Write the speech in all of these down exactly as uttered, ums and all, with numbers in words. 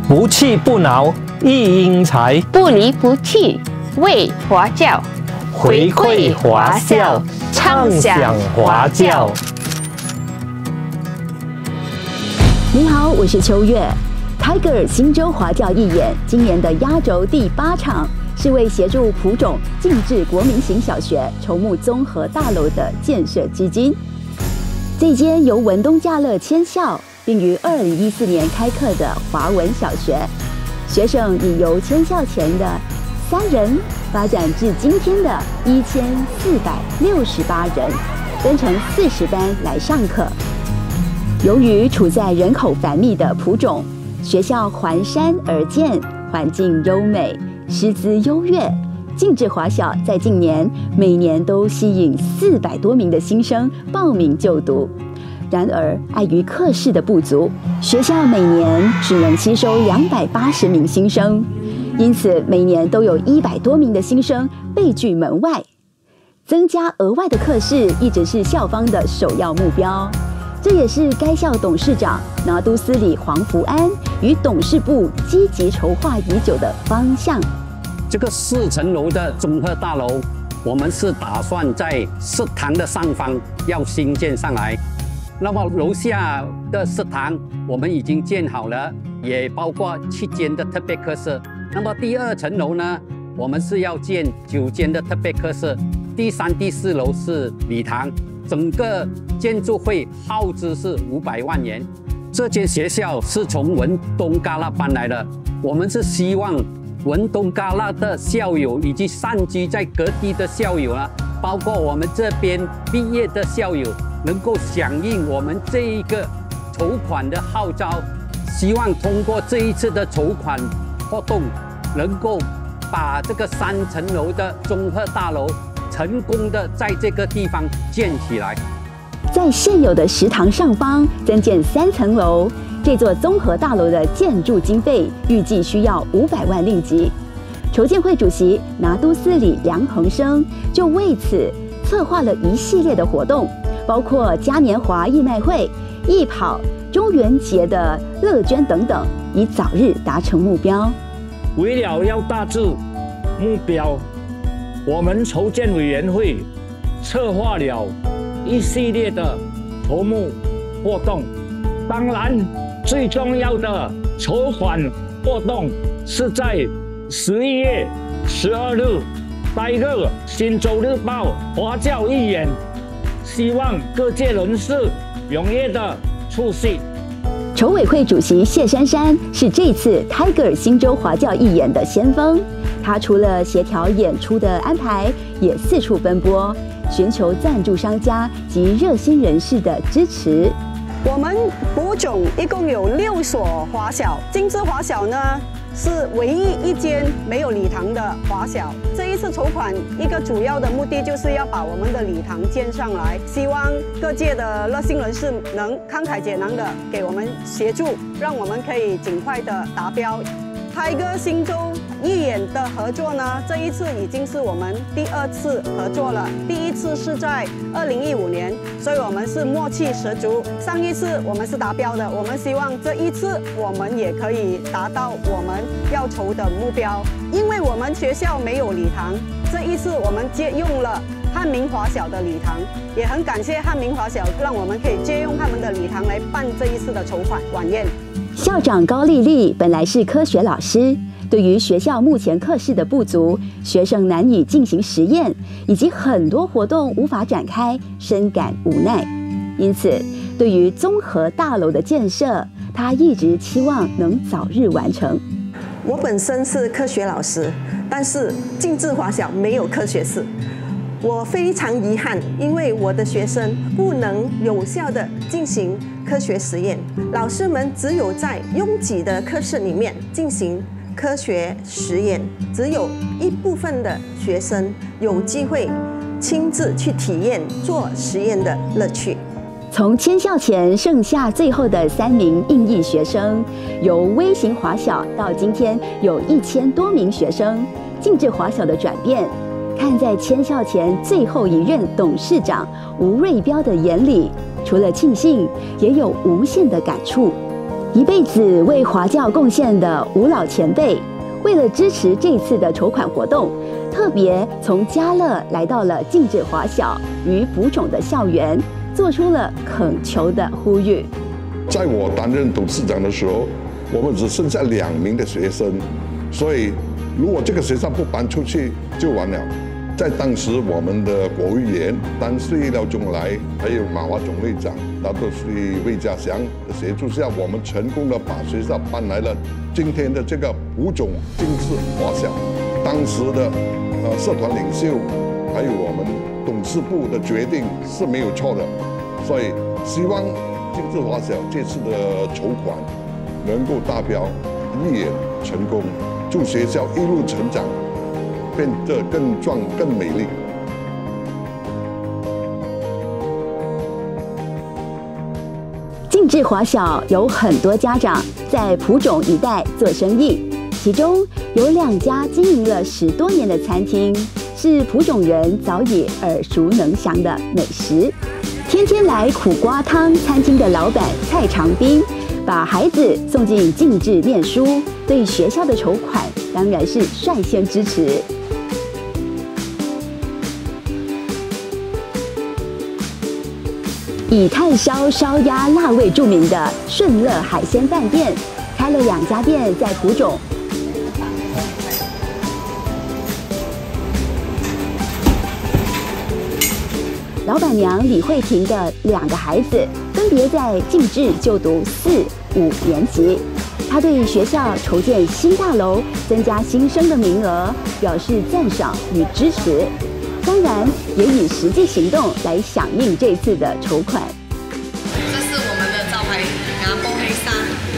不气不挠育英才， 不离不弃为华教， 回馈华校，畅享华教。 您好，我是秋月。Tiger 新州华教义演今年的压轴第八场，是为协助蒲种静治国民型小学筹募综合大楼的建设基金。这间由文东家乐签校，并于二零一四年开课的华文小学，学生已由签校前的三人发展至今天的一千四百六十八人，分成四十班来上课。由于处在人口繁密的蒲种，学校环山而建，环境优美，师资优越。静治华小在近年每年都吸引四百多名的新生报名就读，然而碍于课室的不足，学校每年只能吸收两百八十名新生，因此每年都有一百多名的新生被拒门外。增加额外的课室一直是校方的首要目标，这也是该校董事长拿督司理黄福安与董事部积极筹划已久的方向。 这个四层楼的综合大楼，我们是打算在食堂的上方要新建上来。那么楼下的食堂我们已经建好了，也包括七间的特别课室。那么第二层楼呢，我们是要建九间的特别课室。第三、第四楼是礼堂，整个建筑费耗资是五百万元。这间学校是从文东嘎拉搬来的，我们是希望文东嘎拉的校友以及散居在各地的校友啊，包括我们这边毕业的校友，能够响应我们这一个筹款的号召，希望通过这一次的筹款活动，能够把这个三层楼的综合大楼成功的在这个地方建起来。 在现有的食堂上方增建三层楼，这座综合大楼的建筑经费预计需要五百万令吉。筹建会主席拿督司理梁恒生就为此策划了一系列的活动，包括嘉年华义卖会、艺跑、中元节的乐捐等等，以早日达成目标。 为了要达至目标，我们筹建委员会策划了一系列的筹募活动。当然，最重要的筹款活动是在十一月十二日待个新州日报华教义演，希望各界人士踊跃的出席。 筹委会主席谢珊珊是这次 Tiger 新州华教义演的先锋，他除了协调演出的安排，也四处奔波，寻求赞助商家及热心人士的支持。 我们蒲种一共有六所华小，静治华小呢是唯一一间没有礼堂的华小。这一次筹款一个主要的目的就是要把我们的礼堂建上来，希望各界的热心人士能慷慨解囊的给我们协助，让我们可以尽快的达标。Tiger 新州义演的合作呢，这一次已经是我们第二次合作了。第一次是在二零一五年，所以我们是默契十足。上一次我们是达标的，我们希望这一次我们也可以达到我们要筹的目标。因为我们学校没有礼堂，这一次我们借用了汉明华小的礼堂，也很感谢汉明华小，让我们可以借用他们的礼堂来办这一次的筹款晚宴。 校长高丽丽本来是科学老师，对于学校目前课室的不足、学生难以进行实验，以及很多活动无法展开，深感无奈。因此，对于综合大楼的建设，她一直期望能早日完成。 我本身是科学老师，但是静治华小没有科学室。我非常遗憾，因为我的学生不能有效地进行科学实验，老师们只有在拥挤的课室里面进行科学实验，只有一部分的学生有机会亲自去体验做实验的乐趣。 从迁校前剩下最后的三名应役学生，由微型华小到今天有一千多名学生，静治华小的转变，看在迁校前最后一任董事长吴瑞标的眼里，除了庆幸，也有无限的感触。 一辈子为华教贡献的吴老前辈，为了支持这次的筹款活动，特别从嘉乐来到了静治华小与蒲种的校园，做出了恳求的呼吁。 在我担任董事长的时候，我们只剩下两名的学生，所以如果这个学生不搬出去就完了。在当时，我们的国务员当时廖仲来，还有马华总会长，那都是魏家祥的协助下，我们成功的把学校搬来了今天的这个蒲种静治华小。当时的呃社团领袖，还有我们董事部的决定是没有错的，所以希望静治华小这次的筹款能够达标，一眼成功，祝学校一路成长，变得更壮、更美丽。 静治华小有很多家长在蒲种一带做生意，其中有两家经营了十多年的餐厅，是蒲种人早已耳熟能详的美食。天天来苦瓜汤餐厅的老板蔡长斌，把孩子送进静治念书，对学校的筹款当然是率先支持。以炭烧烧鸭辣味著名的顺乐海鲜饭店，开了两家店在蒲种。老板娘李慧婷的两个孩子分别在静治就读四、五年级。她对学校筹建新大楼、增加新生的名额表示赞赏与支持。当然，也以实际行动来响应这次的筹款。 这是我们的招牌拿波黑沙。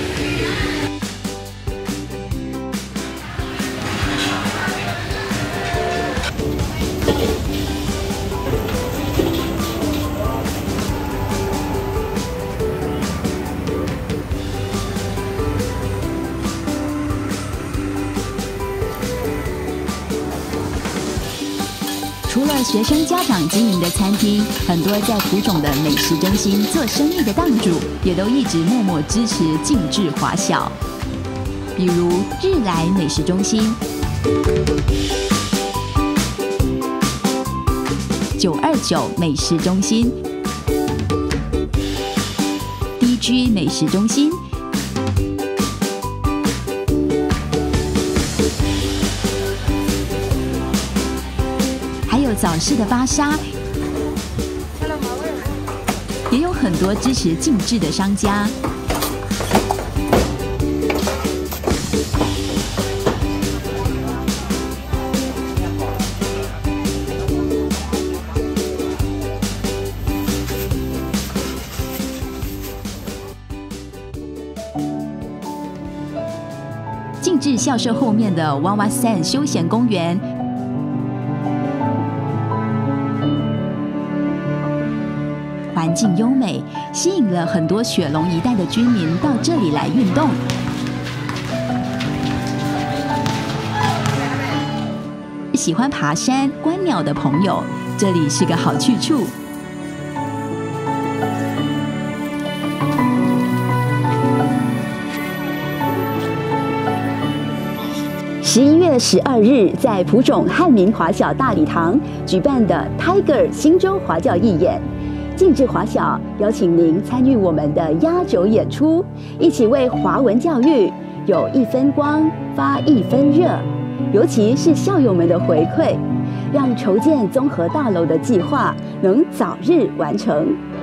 除了学生家长经营的餐厅，很多在蒲种的美食中心做生意的档主，也都一直默默支持静治华小。比如日来美食中心、九二九美食中心、D G 美食中心。早市的巴沙，也有很多支持静治的商家。静治校舍后面的娃娃山休闲公园，环境优美，吸引了很多雪隆一带的居民到这里来运动。喜欢爬山、观鸟的朋友，这里是个好去处。十一月十二日，在蒲种汉民华小大礼堂举办的 Tiger 新州华教义演。静治华小邀请您参与我们的压轴演出，一起为华文教育有一分光发一分热。尤其是校友们的回馈，让筹建综合大楼的计划能早日完成。